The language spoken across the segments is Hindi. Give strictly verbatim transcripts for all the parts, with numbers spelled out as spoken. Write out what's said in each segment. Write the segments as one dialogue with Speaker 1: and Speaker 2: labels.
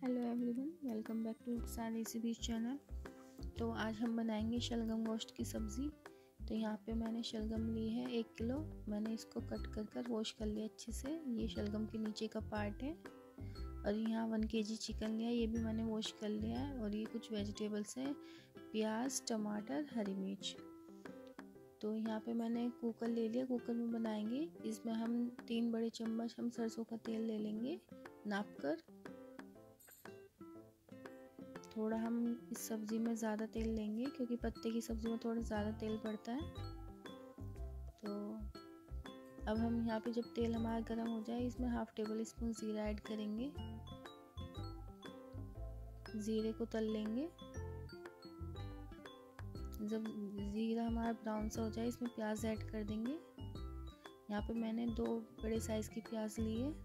Speaker 1: Hello everyone, welcome back to Saar recipes channel. तो आज हम बनाएंगे शलगम गोश्त की सब्ज़ी। तो यहाँ पे मैंने शलगम ली है एक किलो। मैंने इसको कट कर कर वॉश कर लिया अच्छे से। ये शलगम के नीचे का पार्ट है। और यहाँ वन केजी चिकन लिया, ये भी मैंने वॉश कर लिया है। और ये कुछ वेजिटेबल्स हैं, प्याज, टमाटर, हरी मिर्च। तो यहाँ पे मैंने कुकर ले लिया, कुकर में बनाएंगे। इसमें हम तीन बड़े चम्मच हम सरसों का तेल ले लेंगे नाप कर। थोड़ा हम इस सब्ज़ी में ज़्यादा तेल लेंगे क्योंकि पत्ते की सब्ज़ी में थोड़ा ज़्यादा तेल पड़ता है। तो अब हम यहाँ पे जब तेल हमारा गर्म हो जाए, इसमें हाफ टेबल स्पून ज़ीरा ऐड करेंगे। ज़ीरे को तल लेंगे। जब ज़ीरा हमारा ब्राउन सा हो जाए, इसमें प्याज ऐड कर देंगे। यहाँ पे मैंने दो बड़े साइज़ की प्याज ली है।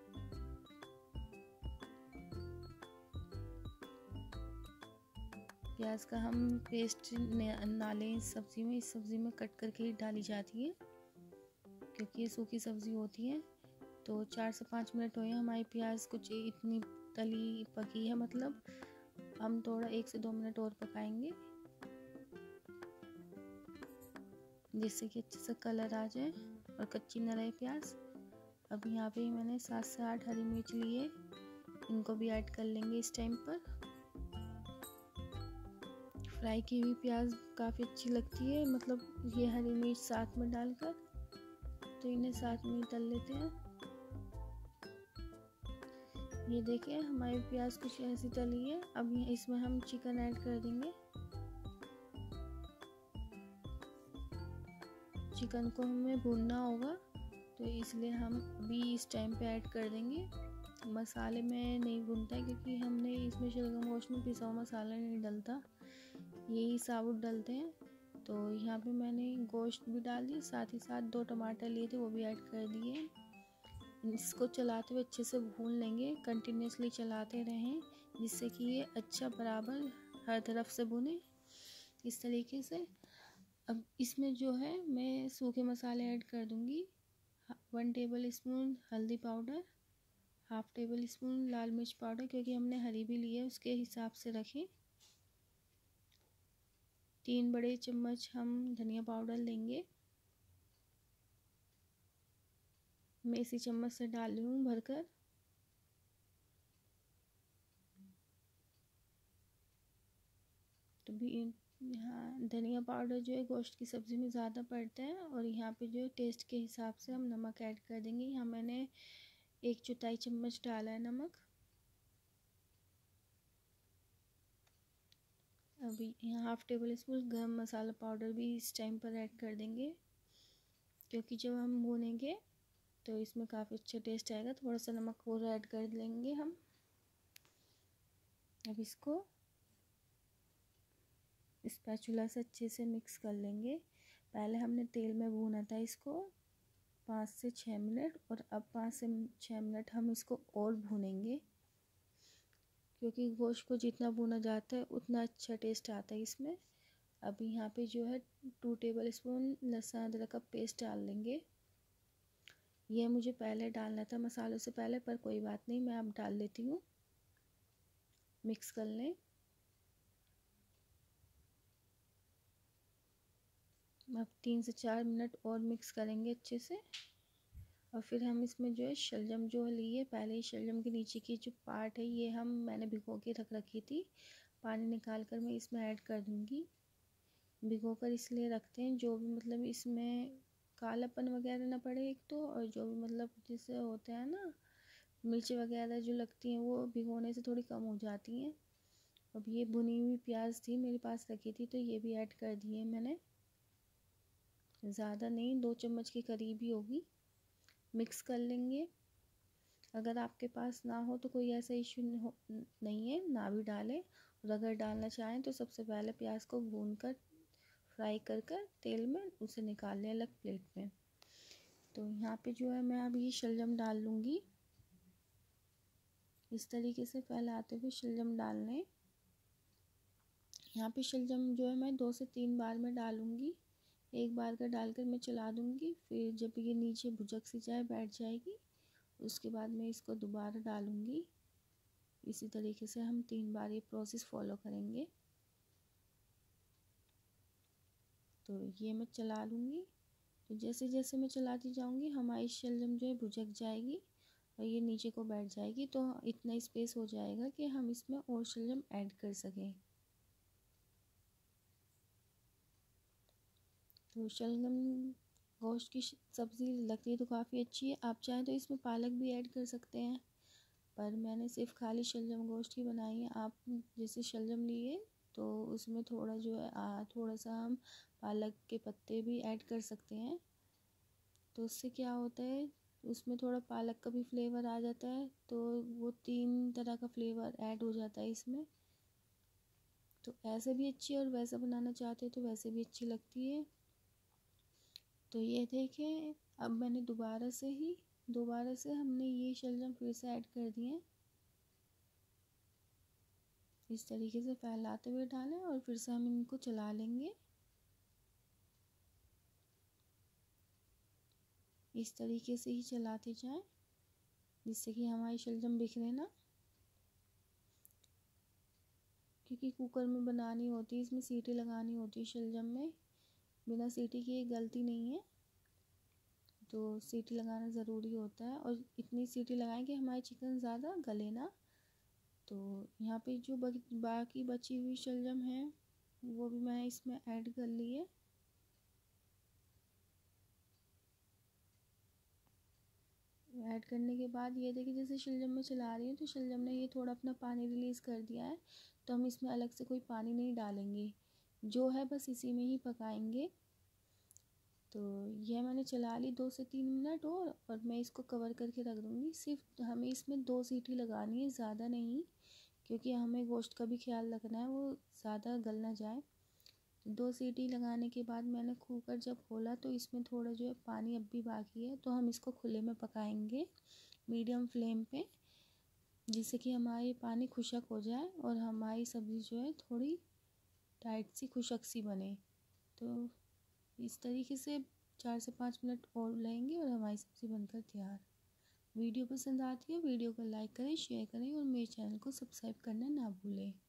Speaker 1: प्याज का हम पेस्ट ना लें इस सब्ज़ी में। इस सब्ज़ी में कट करके ही डाली जाती है क्योंकि ये सूखी सब्ज़ी होती है। तो चार से पाँच मिनट हुए हमारी प्याज कुछ इतनी तली पकी है, मतलब हम थोड़ा एक से दो मिनट और पकाएंगे जिससे कि अच्छे से कलर आ जाए और कच्ची न रहे प्याज। अब यहाँ पे मैंने सात से आठ हरी मिर्च ली है, इनको भी ऐड कर लेंगे इस टाइम पर। फ्राई की हुई प्याज काफ़ी अच्छी लगती है, मतलब ये हरी मिर्च साथ में डालकर, तो इन्हें साथ में ही तल लेते हैं। ये देखिए हमारी प्याज कुछ ऐसी तली है। अब इसमें हम चिकन ऐड कर देंगे। चिकन को हमें भूनना होगा, तो इसलिए हम अभी इस टाइम पे ऐड कर देंगे। मसाले में नहीं भूनता है क्योंकि हमने इसमें शलगम गोश्त में पिसा हुआ मसाला नहीं डलता, यही साबुत डलते हैं। तो यहाँ पे मैंने गोश्त भी डाल दी, साथ ही साथ दो टमाटर लिए थे वो भी ऐड कर दिए। इसको चलाते हुए अच्छे से भून लेंगे, कंटिन्यूसली चलाते रहें जिससे कि ये अच्छा बराबर हर तरफ से भुने इस तरीके से। अब इसमें जो है मैं सूखे मसाले ऐड कर दूँगी। वन टेबल स्पून हल्दी पाउडर, हाफ टेबल स्पून लाल मिर्च पाउडर, क्योंकि हमने हरी भी ली है उसके हिसाब से रखें। तीन बड़े चम्मच हम धनिया पाउडर लेंगे। मैं इसी चम्मच से डाल रही हूँ भरकर। तो भी यहाँ धनिया पाउडर जो है गोश्त की सब्ज़ी में ज़्यादा पड़ता है। और यहाँ पे जो है टेस्ट के हिसाब से हम नमक ऐड कर देंगे। यहाँ मैंने एक चौथाई चम्मच डाला है नमक। अभी यहाँ हाफ टेबल स्पून गरम मसाला पाउडर भी इस टाइम पर ऐड कर देंगे क्योंकि जब हम भूनेंगे तो इसमें काफ़ी अच्छा टेस्ट आएगा। थोड़ा सा नमक और ऐड कर लेंगे हम। अब इसको स्पैचुला से अच्छे से मिक्स कर लेंगे। पहले हमने तेल में भूना था इसको पाँच से छः मिनट, और अब पाँच से छः मिनट हम इसको और भूनेंगे क्योंकि गोश्त को जितना भुना जाता है उतना अच्छा टेस्ट आता है इसमें। अब यहाँ पे जो है टू टेबल स्पून लहसुन अदरक का पेस्ट डाल लेंगे। यह मुझे पहले डालना था मसालों से पहले, पर कोई बात नहीं, मैं अब डाल लेती हूँ। मिक्स कर लें। अब तीन से चार मिनट और मिक्स करेंगे अच्छे से। और फिर हम इसमें जो है शलजम जो लिए, पहले ही शलजम के नीचे की जो पार्ट है ये हम मैंने भिगो के रख रखी थी, पानी निकाल कर मैं इसमें ऐड कर दूँगी। भिगो कर इसलिए रखते हैं जो भी मतलब इसमें कालापन वगैरह ना पड़े एक तो, और जो भी मतलब जैसे होता है ना मिर्च वगैरह जो लगती हैं वो भिगोने से थोड़ी कम हो जाती हैं। अब ये भुनी हुई प्याज थी मेरे पास रखी थी, तो ये भी ऐड कर दिए मैंने। ज़्यादा नहीं, दो चम्मच के करीब ही होगी। मिक्स कर लेंगे। अगर आपके पास ना हो तो कोई ऐसा इशू नहीं है, ना भी डालें। और अगर डालना चाहें तो सबसे पहले प्याज को भून कर फ्राई कर कर तेल में उसे निकाल लें अलग प्लेट में। तो यहाँ पे जो है मैं अब ये शलजम डाल लूँगी। इस तरीके से फैलाते हुए शलजम डाल लें। यहाँ पे शलजम जो है मैं दो से तीन बार में डालूँगी। एक बार का डालकर मैं चला दूँगी, फिर जब ये नीचे भुजक सी जाए बैठ जाएगी, उसके बाद मैं इसको दोबारा डालूँगी। इसी तरीके से हम तीन बार ये प्रोसेस फॉलो करेंगे। तो ये मैं चला लूँगी। तो जैसे जैसे मैं चलाती जाऊँगी हमारी शलजम जो है भुजक जाएगी और ये नीचे को बैठ जाएगी। तो इतना स्पेस हो जाएगा कि हम इसमें और शलजम ऐड कर सकें। तो शलगम गोश्त की सब्ज़ी लगती है तो काफ़ी अच्छी है। आप चाहें तो इसमें पालक भी ऐड कर सकते हैं, पर मैंने सिर्फ खाली शलजम गोश्त की बनाई है। आप जैसे शलजम लिए तो उसमें थोड़ा जो है आ, थोड़ा सा हम पालक के पत्ते भी ऐड कर सकते हैं। तो उससे क्या होता है, उसमें थोड़ा पालक का भी फ्लेवर आ जाता है, तो वो तीन तरह का फ्लेवर ऐड हो जाता है इसमें। तो ऐसे भी अच्छी है और वैसा बनाना चाहते हो तो वैसे भी अच्छी लगती है। तो ये देखें, अब मैंने दोबारा से ही दोबारा से हमने ये शलजम फिर से ऐड कर दिए। इस तरीके से फैलाते हुए डालें और फिर से हम इनको चला लेंगे। इस तरीके से ही चलाते जाएं जिससे कि हमारी शलजम बिखरे ना, क्योंकि कुकर में बनानी होती है, इसमें सीटी लगानी होती है शलजम में। बिना सीटी के ये गलती नहीं है, तो सीटी लगाना ज़रूरी होता है। और इतनी सीटी लगाएं कि हमारी चिकन ज़्यादा गले ना। तो यहाँ पे जो बाकी बची हुई शलजम है वो भी मैं इसमें ऐड कर ली है। ऐड करने के बाद ये देखिए, जैसे शलजम में चला रही हूँ तो शलजम ने ये थोड़ा अपना पानी रिलीज़ कर दिया है। तो हम इसमें अलग से कोई पानी नहीं डालेंगे, जो है बस इसी में ही पकाएंगे। तो यह मैंने चला ली दो से तीन मिनट और और मैं इसको कवर करके रख दूँगी। सिर्फ हमें इसमें दो सीटी लगानी है, ज़्यादा नहीं, क्योंकि हमें गोश्त का भी ख्याल रखना है वो ज़्यादा गल ना जाए। दो सीटी लगाने के बाद मैंने कुकर जब खोला तो इसमें थोड़ा जो है पानी अब भी बाकी है। तो हम इसको खुले में पकाएंगे मीडियम फ्लेम पे, जिससे कि हमारी पानी खुशक हो जाए और हमारी सब्ज़ी जो है थोड़ी टाइट सी खुशक सी बने। तो इस तरीके से चार से पाँच मिनट और लेंगे और हमारी सब्ज़ी बनकर तैयार। वीडियो पसंद आती है वीडियो को लाइक करें, शेयर करें और मेरे चैनल को सब्सक्राइब करना ना भूलें।